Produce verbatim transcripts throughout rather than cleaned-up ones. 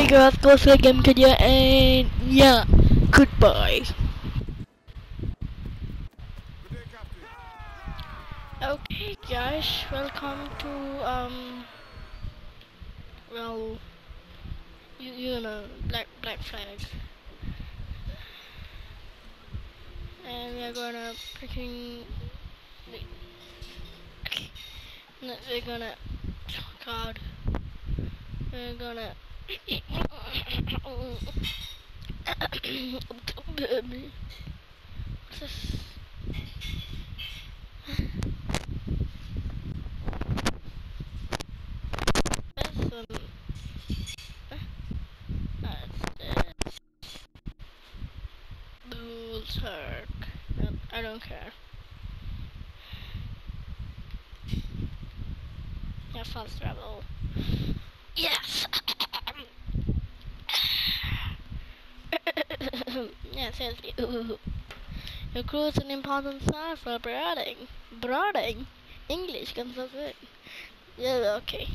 guys, go to Game Kenya, and yeah, goodbye. Okay, guys, welcome to um, well, you you know, Black Black Flag, and we're gonna freaking, no, we're gonna, oh God, we're gonna. What's this? That's um, that's Bullshark. No, I don't care. Yeah, fast travel. Yes. Yeah, seriously. Your crew is an important sign for brooding. Brooding? English comes up with. Yeah, okay.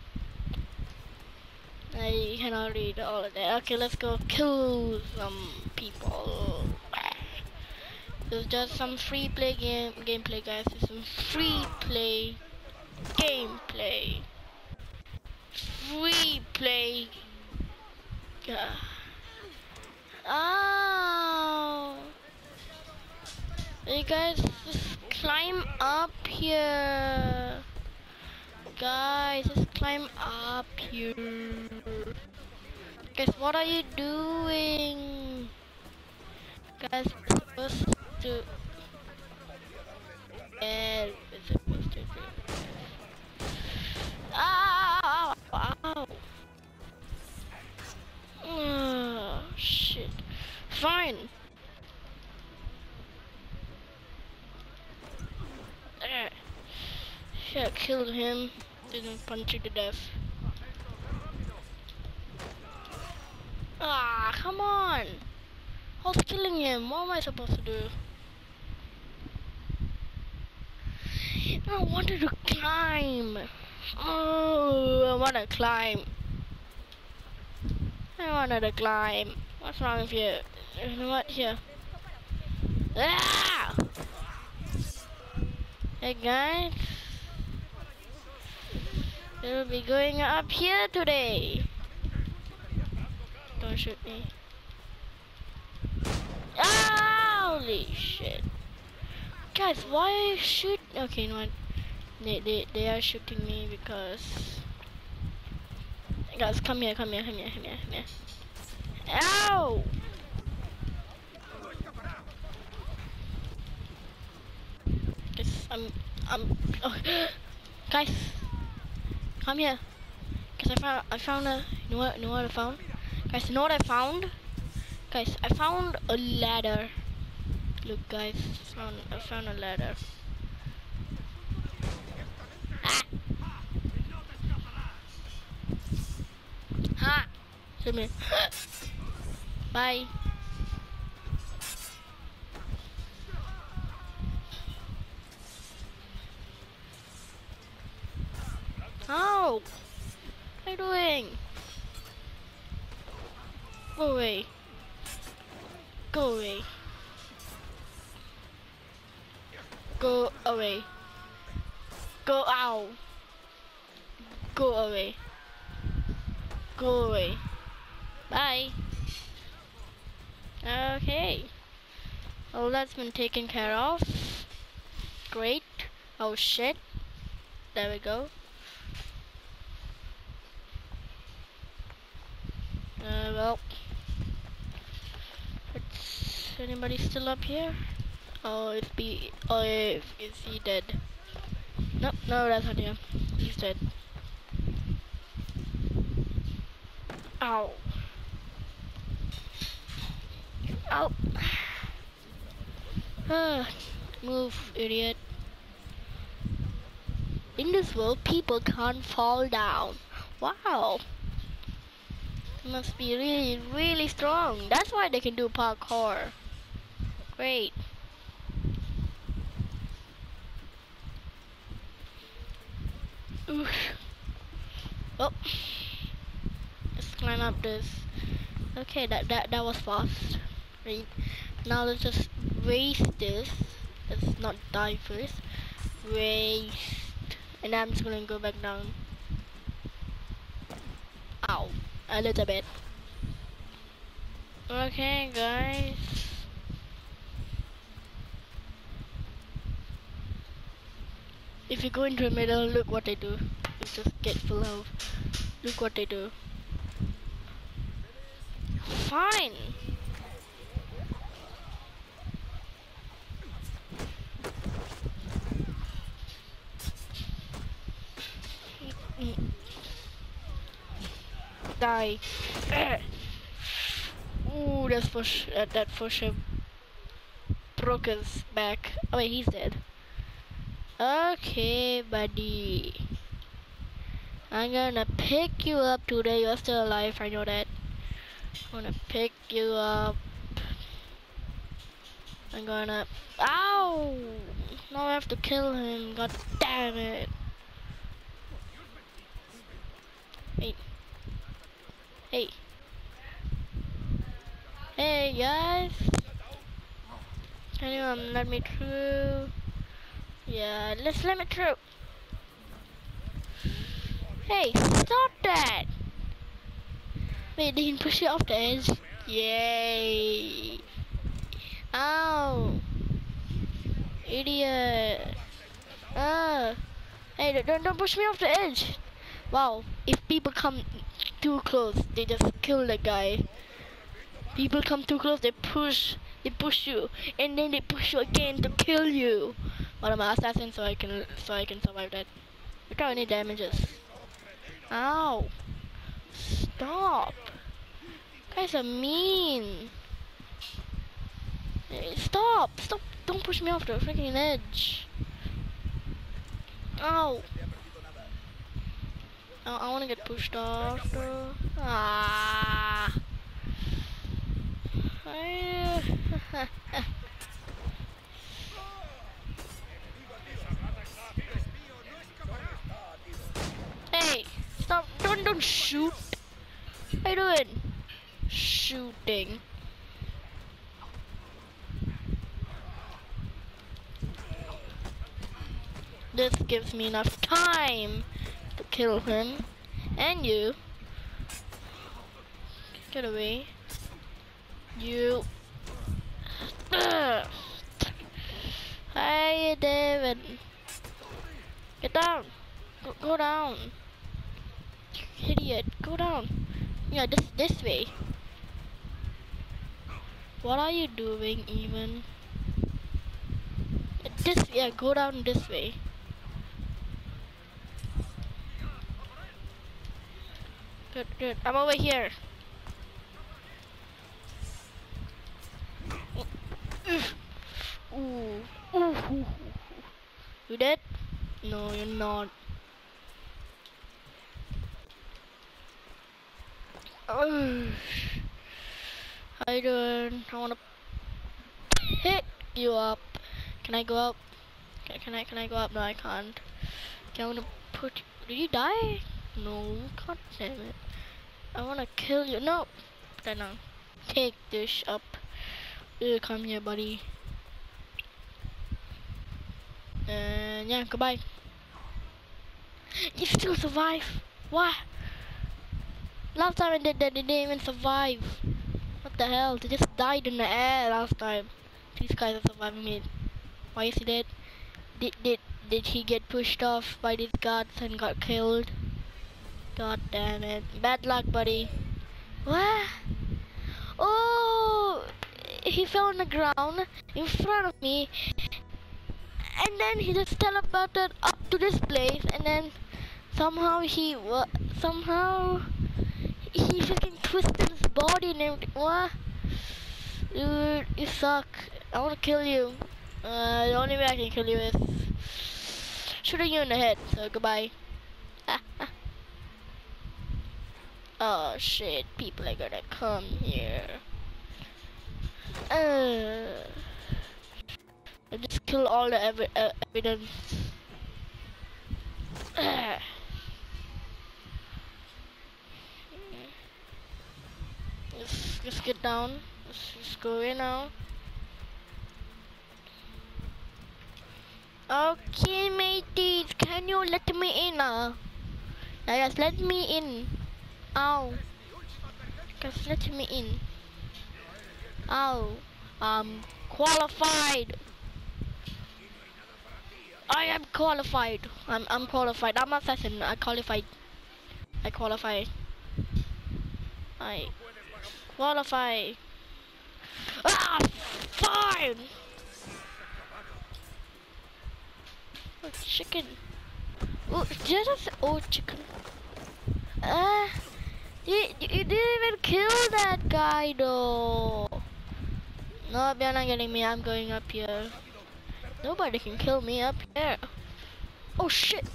I cannot read all of that. Okay, let's go kill some people. It's just some free play game gameplay, guys. It's some free play gameplay. Free play. Yeah. Oh. You guys just climb up here. Guys, just climb up here. Guys, what are you doing? Guys, we're supposed to. Yeah, we're supposed to do. Ow! Ow! Oh, shit. Fine. There. Should have killed him. Didn't punch you to death. Ah, come on. I was killing him. What am I supposed to do? I wanted to climb. Oh, I want to climb. I wanted to climb. What's wrong with you? You know what? Here. Ah! Hey guys. We'll be going up here today. Don't shoot me. Holy shit. Guys, why are you shoot? Okay, you know what? They, they, they are shooting me because... Guys, come here, come here, come here, come here, come here. Ow! Guys, I'm... I'm... Oh. Guys! Come here. Guys, I found... I found a... You know what? You know what I found? Guys, you know what I found? Guys, I found a ladder. Look, guys, I found, I found a ladder. Ah! Ha! Shoot me. Bye. How? What are you doing? Go away. Go away. Go away. Go ow. Go away. Go away. Bye. Okay. Well, that's been taken care of. Great. Oh shit. There we go. Uh, well. It's, anybody still up here? Oh, it's be. Oh, is he dead? No, no, that's not him. He's dead. Ow. Ow. Ah, move, idiot. In this world, people can't fall down. Wow. Must be really, really strong. That's why they can do parkour. Great. Oof. Oh. Let's climb up this. Okay, that that that was fast. Right. Now let's just raise this. Let's not die first. Raise, and I'm just gonna go back down. Ow, a little bit. Okay, guys. If you go into the middle, look what they do. You just get full health. Look what they do. Fine. Die. Ooh, that's for sh uh, that for sure broke his back. Oh wait, he's dead. Okay, buddy. I'm gonna pick you up today. You're still alive, I know that. I'm gonna pick you up. I'm gonna. Ow! Now I have to kill him. God damn it. Hey. Hey. Hey, guys. Can you um, let me through? Yeah, let's let me through. Hey, stop that! Wait, they can push you off the edge. Yay! Ow! Idiot! Ah! Hey, don't don't push me off the edge. Wow! If people come too close, they just kill the guy. People come too close, they push, they push you, and then they push you again to kill you. But I'm an assassin, so I can so I can survive that without any damages. Ow! Stop! Guys are mean. Hey, stop! Stop! Don't push me off the freaking edge. Ow! I, I wanna get pushed off though. Ah! Hey! Stop! Don't don't shoot! What are you doing? Shooting. This gives me enough time to kill him and you. Get away. You. Ugh. Hey, David. Get down. Go, go down. You idiot. Go down. Yeah, this this way. What are you doing, even? This, yeah, go down this way. Good, good. I'm over here. Ooh. Ooh. You dead? No, you're not. Ugh. How you doing? I wanna pick you up. Can I go up? Can, can I? Can I go up? No, I can't. Okay, I wanna put. Did you die? No, god damn it. I wanna kill you. No. Right now. Take this up. Ugh, come here, buddy. And yeah, goodbye. You still survive? What? Last time I did that, they didn't even survive. What the hell? They just died in the air last time. These guys are surviving it. Why is he dead? Did did did he get pushed off by these guards and got killed? God damn it! Bad luck, buddy. What? Oh! He fell on the ground in front of me, and then he just teleported up to this place, and then somehow he wa somehow he freaking twisted his body and everything. What? Dude, you suck. I wanna kill you. Uh, the only way I can kill you is shooting you in the head. So goodbye. Oh shit! People are gonna come here. Uh, I just kill all the ev uh, evidence. Uh. Let's, let's get down. Let's just go in now. Okay, mateys, can you let me in now? Now, guys, let me in. Ow. Guys, let me in. Ow. I'm qualified. I am qualified. I'm I'm qualified. I'm assassin. I qualified. I qualify. I qualify. Ah, fine. Oh, chicken. Oh, did I say, oh, chicken. Uh, you, you didn't even kill that guy though. No, you're not getting me. I'm going up here. Nobody can kill me up here. Oh shit.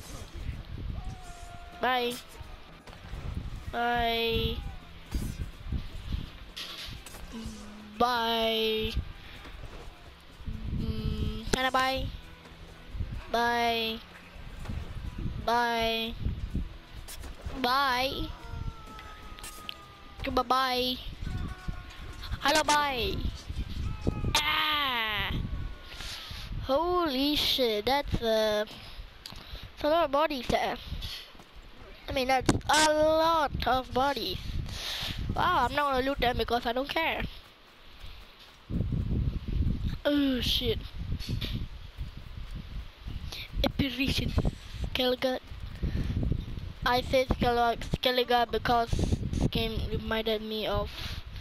Bye. Bye. Bye. Mm, can I buy? Bye. Bye. Bye. Goodbye. Bye. Hello. Bye. Ah. Holy shit. That's uh, that's a lot of bodies there. I mean, that's a lot of bodies. Wow. I'm not gonna loot them because I don't care. Oh shit. Apparition. Skelligat. I said Skelligat because this game reminded me of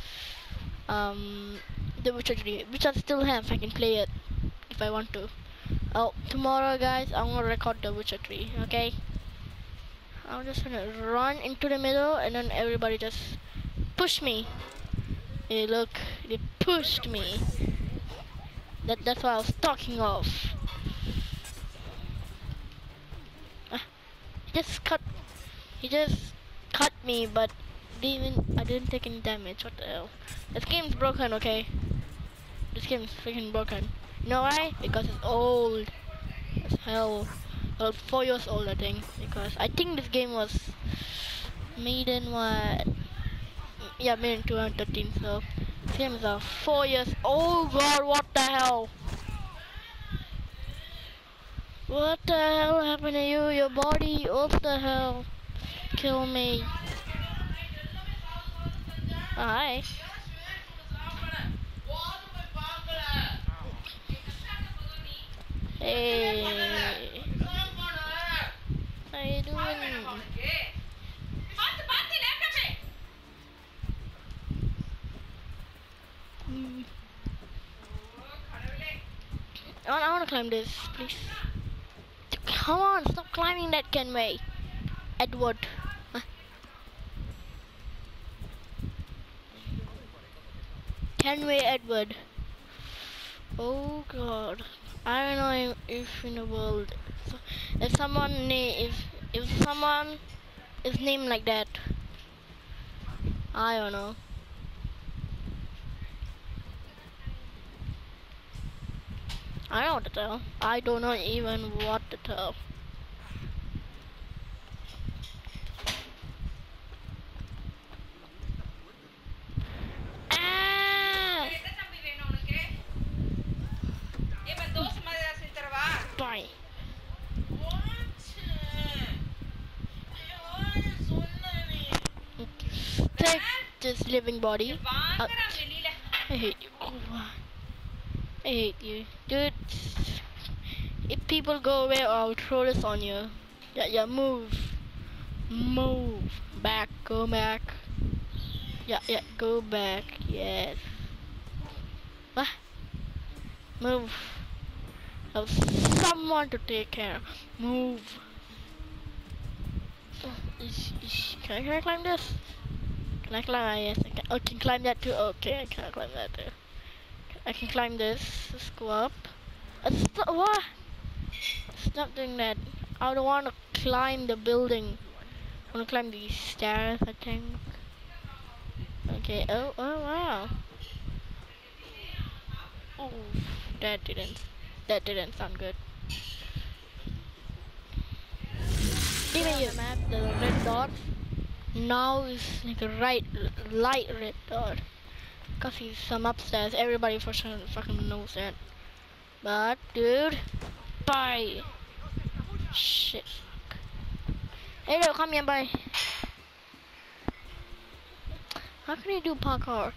um The Witcher three, which I still have. I can play it if I want to. Oh, tomorrow guys, I'm gonna record The Witcher three, okay? I'm just gonna run into the middle and then everybody just push me. Hey look, they pushed me. That that's what I was talking of. Ah, he just cut he just cut me, but didn't even I didn't take any damage. What the hell? This game's broken, okay? This game's freaking broken. You know why? Because it's old as hell. Well, four years old I think. Because I think this game was made in what? Yeah, made in twenty thirteen. So this game is uh, four years. Oh god, what the hell? What the hell happened to you? Your body? What the hell? Kill me. Hi. Hey. How you doing? Mm. I want, I want to climb this, please. Come on, stop climbing that Kenway. Edward. Huh? Kenway Edward. Oh god. I don't know if in the world, if someone if if someone is named like that, I don't know. I don't know what to tell. I don't know even what to tell. Ah! Bye. Take this living body. Uh, I hate you. Oh, I hate you. Dude, if people go away, I'll throw this on you. Yeah, yeah, move. Move. Back, go back. Yeah, yeah, go back. Yes. Ah. Move. Have someone to take care. Move. Oh, is, is, can, I, can I climb this? Can I climb? Yes, I can. Oh, I can climb that too. Okay, I can climb that too. I can climb this. Let's go up. Uh, stop, what? Stop doing that. I don't want to climb the building. I want to climb these stairs, I think. Okay. Oh, oh wow. Oh, that didn't. That didn't sound good. Give me your map, the red dot. Now it's like a right light red dot. Cause he's some upstairs. Everybody for sure fucking knows that. But dude, bye. Shit. Hey, no, come here, bye. How can you do parkour?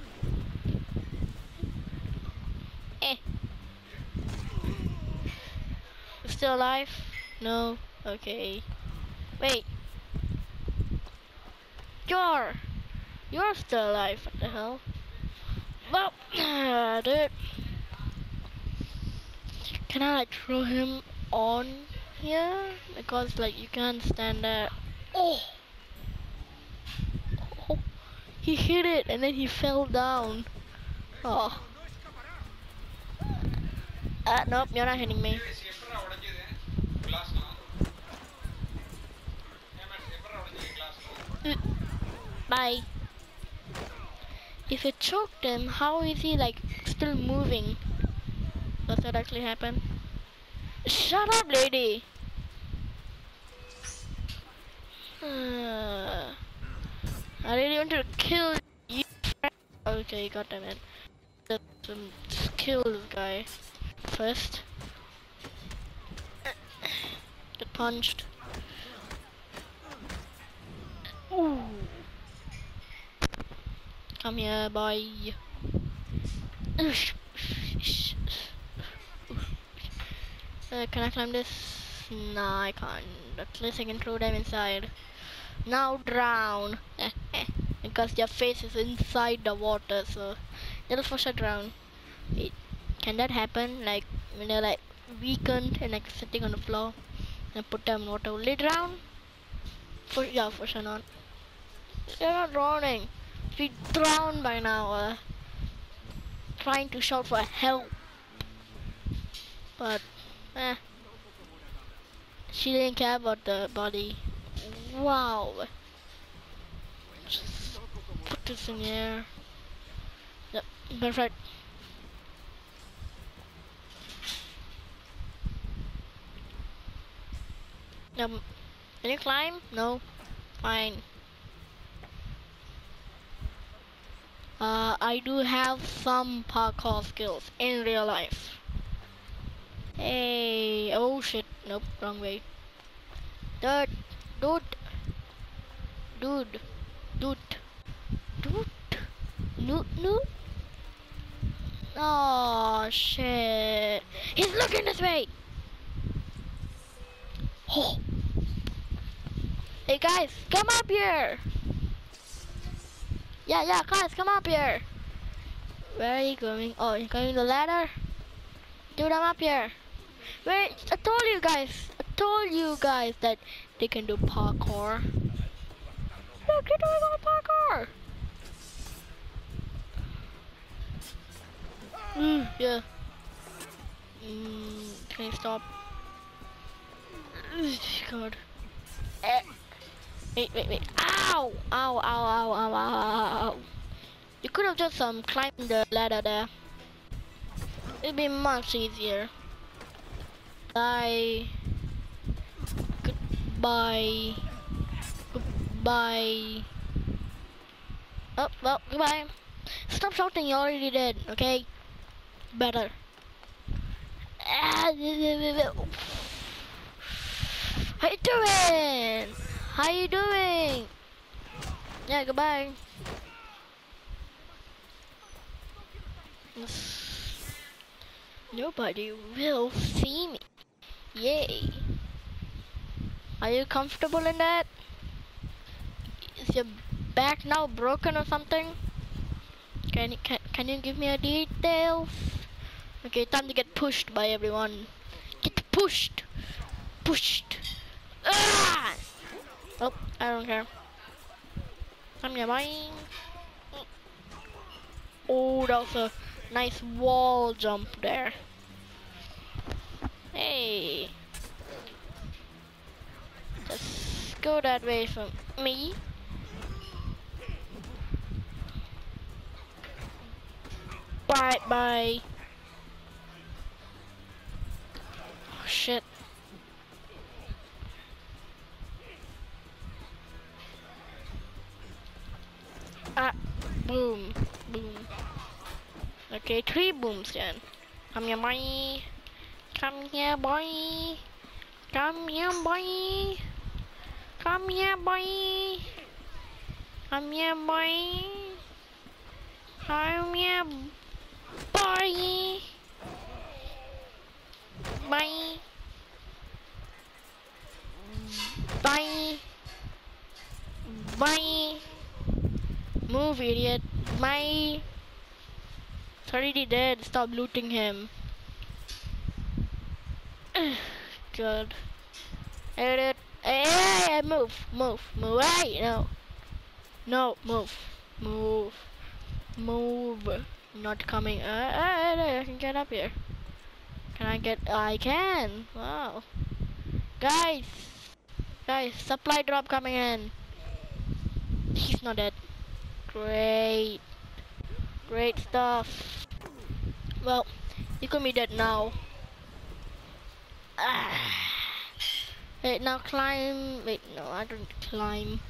Eh. You still alive? No. Okay. Wait. You're. You're still alive. What the hell? Well, dude. Can I like throw him on here? Because like you can't stand there. Oh. Oh. He hit it and then he fell down. Oh. Uh, nope, you're not hitting me. Mm. Bye. If it choked him, how is he like still moving? Does that actually happen? Shut up, lady! Uh, I really want to kill you. Okay, goddammit. Let's um, kill this guy first. Get punched. Ooh. Come here, boy. Uh, can I climb this? Nah, I can't. At least I can throw them inside. Now drown. Because their face is inside the water, so they'll for sure drown. Wait, can that happen? Like when they're like weakened and like sitting on the floor and put them in water, will they drown? For yeah, for sure not. They're not drowning. She drowned by now. Uh, trying to shout for help, but eh, she didn't care about the body. Wow. Just put this in here. Yep, perfect. Um, can you climb? No. Fine. Uh, I do have some parkour skills in real life. Hey, oh shit, nope, wrong way. Dude, dude, dude, dude, dude, no, no. Oh shit, he's looking this way. Oh. Hey guys, come up here. Yeah, yeah, guys, come up here. Where are you going? Oh, you're going the ladder? Dude, I'm up here. Wait, I told you guys. I told you guys that they can do parkour. Look, they're doing all parkour. Mm, yeah. Mm, can you stop? God. Eh. Wait, wait, wait. Ow! Ow, ow, ow, ow, ow, ow. You could have just um climbed the ladder there. It'd be much easier. Bye. Goodbye. Goodbye. Oh, well, goodbye. Stop shouting, you already did, okay? Better. How you doing? How you doing? Yeah, goodbye. Nobody will see me. Yay. Are you comfortable in that? Is your back now broken or something? Can you, can, can you give me a details? Okay, time to get pushed by everyone. Get pushed. Pushed. Ah! Oh, I don't care. I'm nearby. Oh, that was a nice wall jump there. Hey. Just go that way from me. Bye bye. Oh shit. Boom. Boom. Okay, three booms then. Come here, boy. Come here, boy. Come here, boy. Come here, boy. Come here, boy. Come here, boy. Bye. Bye. Bye. Move, idiot. Bye. It's already dead. Stop looting him. Good. Idiot. Hey, hey, hey, move. Move. Move. Hey, no. No, move. Move. Move. Not coming. Uh, uh, I can get up here. Can I get? I can. Wow. Guys. Guys, supply drop coming in. He's not dead. Great. Great stuff. Well, he could be dead now. Ah. Wait, now climb. Wait, no, I don't climb.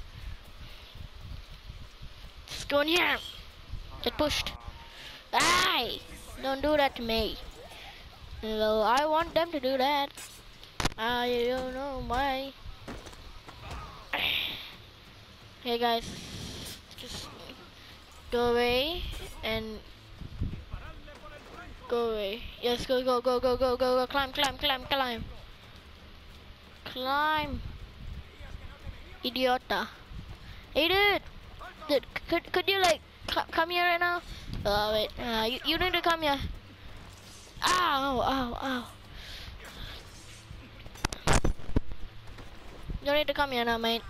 Just go in here. Get pushed. Hey! Don't do that to me. Well, I want them to do that. I don't know why. Hey guys, just go away and go away. Yes, go, go, go, go, go, go, go. Climb, climb, climb, climb. Climb. Idiota. Hey dude, dude, could could you like come here right now? Oh wait, uh, you you need to come here. Ow, ow, ow. You need to come here now, mate.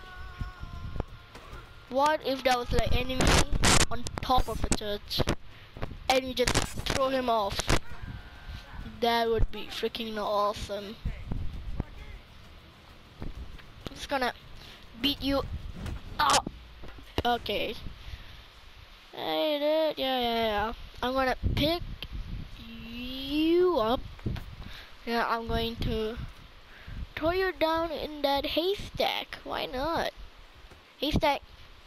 What if there was like enemy on top of the church and you just throw him off? That would be freaking awesome. I'm just gonna beat you up. Okay. Hey dude, yeah, yeah, yeah. I'm gonna pick you up. Yeah, I'm going to throw you down in that haystack. Why not? Haystack.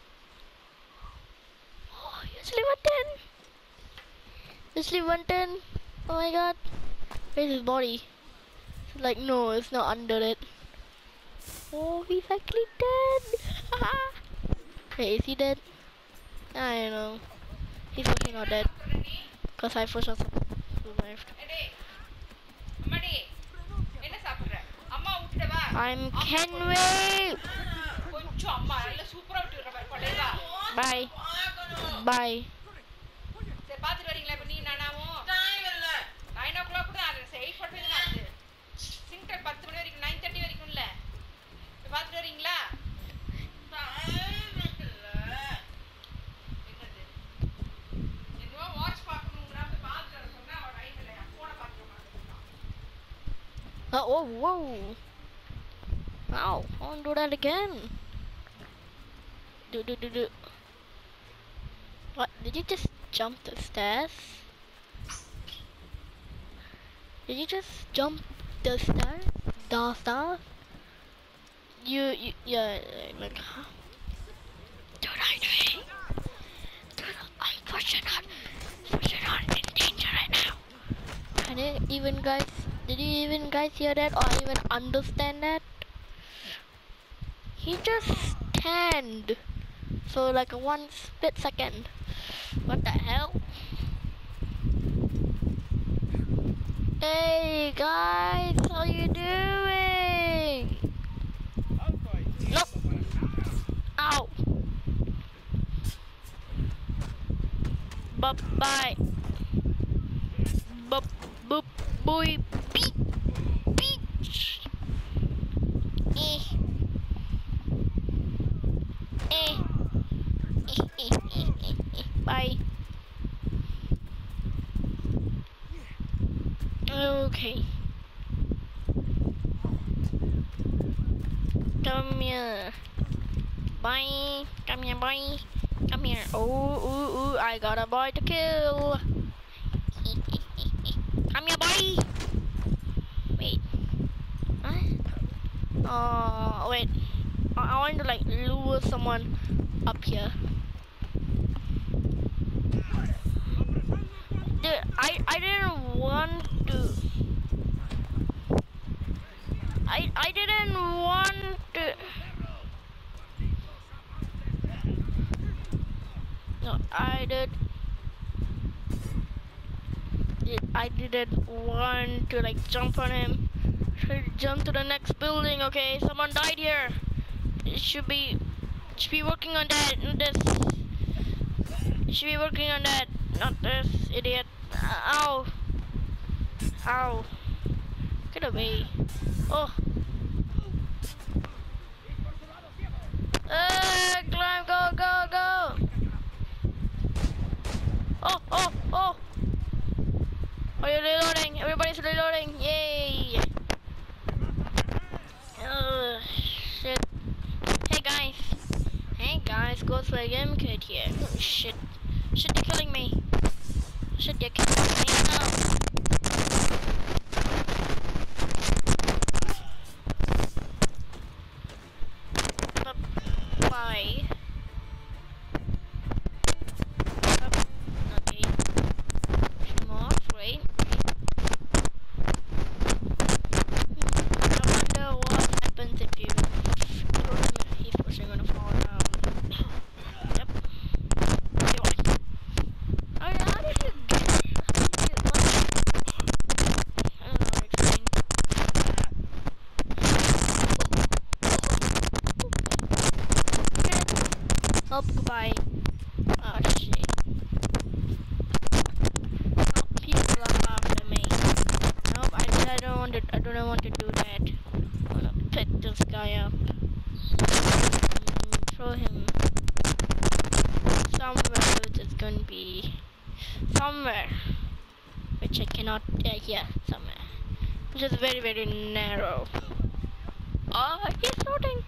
Oh, usually one ten. Usually one ten. Oh my god. Where's his body? It's like, no, it's not under it. Oh, he's actually dead. Hey, is he dead? I don't know. He's actually not dead. Because I for sure survived. I'm Kenway. Bye. Bye. Uh, oh, whoa. Ow, I won't do that again. Do, do, do, do. What? Did you just jump the stairs? Did you just jump the stairs? The stairs? You, you, yeah, like, huh? Dude, I know. Dude, unfortunate. Unfortunate in danger right now. Can you even guys, did you even guys hear that or even understand that? He just stand for like a one split second. What the hell? Hey guys, how you doing? Nope. Ow. Bye bye. Bup boop boy beep beep. Eh. Eh. Bye. Okay. Come here. Bye. Come here, boy. Come here. Oh, ooh, ooh, I got a boy to kill. Come here, boy. Wait. Huh? Oh, wait. I, I want to like lure someone up here. I I didn't want to. I I didn't want to. No, I did. I didn't want to like jump on him. Should jump to the next building. Okay, someone died here. It should be should be working on that. Not this. It should be working on that. Not this idiot. Ow. Ow. Get away. Oh. Uh, climb, go, go, go. Oh, oh, oh. Oh, you're reloading. Everybody's reloading. Yay. Oh, shit. Hey, guys. Hey, guys. Ghostfire Game Kid here. Oh, shit. Shit, they're killing me. Shit, they're killing me now. Bye. Okay. More, great. I wonder what happens if you throw him. He's pushing gonna fall down. Yep. Okay, what? Oh, yeah, how did you get? How did you what? I don't know how to explain. Oh, goodbye. Oh, shit. Oh, people are after me. Nope, I, I don't want to. I don't want to do that. I'm gonna pick this guy up. And throw him somewhere which is gonna be somewhere which I cannot. Uh, yeah, somewhere which is very very narrow. Oh, he's floating.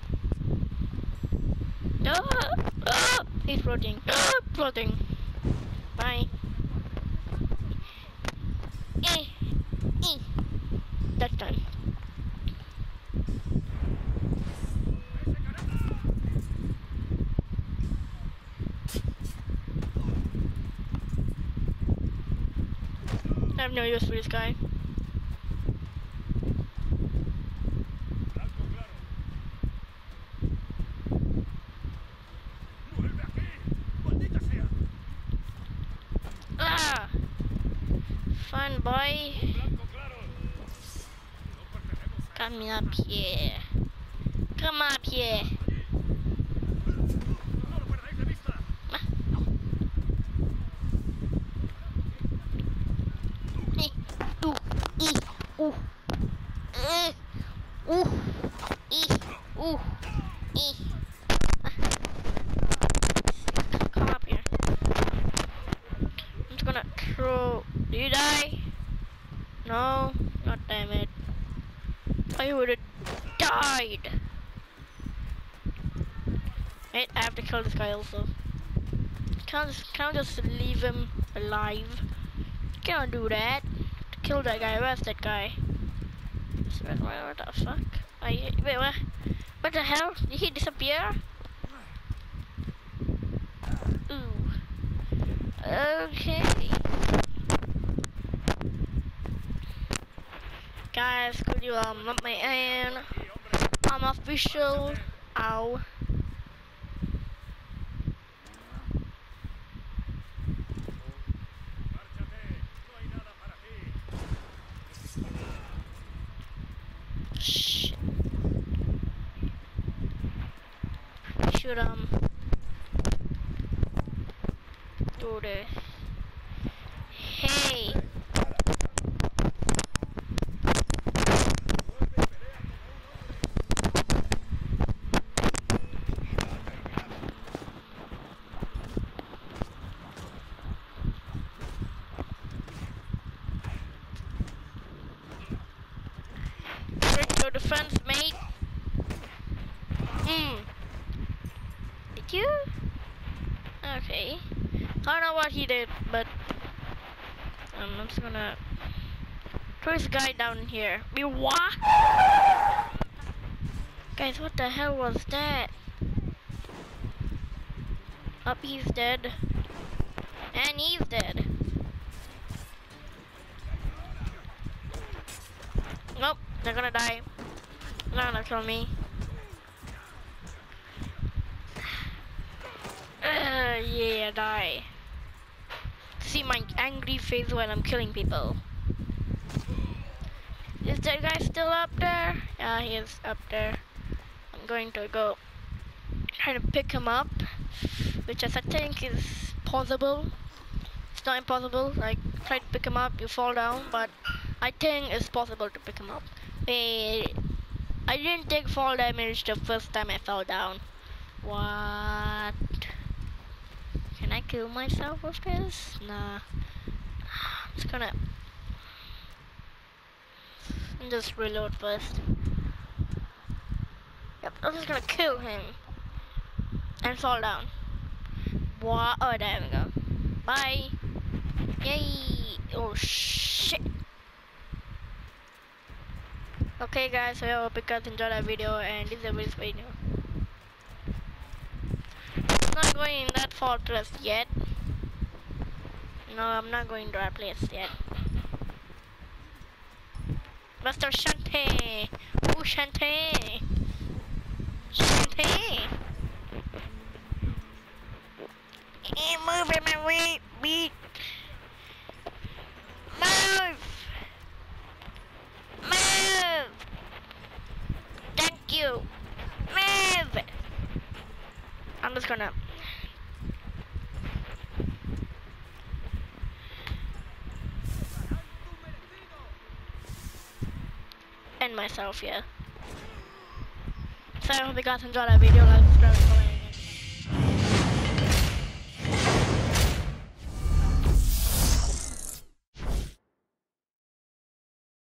No, oh, he's floating. Oh, floating. Bye. Eh, eh. That time. I have no use for this guy. Ah! Fun boy. Come up here. Come up here. Ah. Eh, ooh, ee, ooh, eh, ooh, ee, ooh, ee. Ah. Come up here. I'm just gonna throw. Do you die? No, not damn it. I would have died. Wait, I have to kill this guy also. Can't just can't just leave him alive. Can't do that. To kill that guy. Where's that guy? What the fuck? I wait, what? What the hell? Did he disappear? Ooh. Okay. Guys, could you um let me in? I'm official. Ow. Shit. Should um do this. Hey. Your defense, mate. Hmm. Did you? Okay. I don't know what he did, but um, I'm just gonna throw this guy down here. We what? Guys, what the hell was that? Up, he's dead, and he's dead. They're gonna die. They're not gonna kill me. Uh, yeah, die. See my angry face when I'm killing people. Is that guy still up there? Yeah, he is up there. I'm going to go try to pick him up, which I think is possible. It's not impossible. Like, try to pick him up, you fall down, but I think it's possible to pick him up. Wait, I didn't take fall damage the first time I fell down. What? Can I kill myself with this? Nah. I'm just gonna just reload first. Yep, I'm just gonna kill him and fall down. What? Oh, there we go. Bye. Yay! Oh shit. Okay, guys, so I hope you guys enjoyed that video, and this is a brief video. I'm not going in that fortress yet. No, I'm not going to that place yet. Mister Shantae! Ooh, Shantae! Shantae! Hey, move in my way, beat! Move! Move! Thank you! Move! I'm just gonna... end myself here. So I hope you guys enjoyed that video. Like, subscribe, and comment.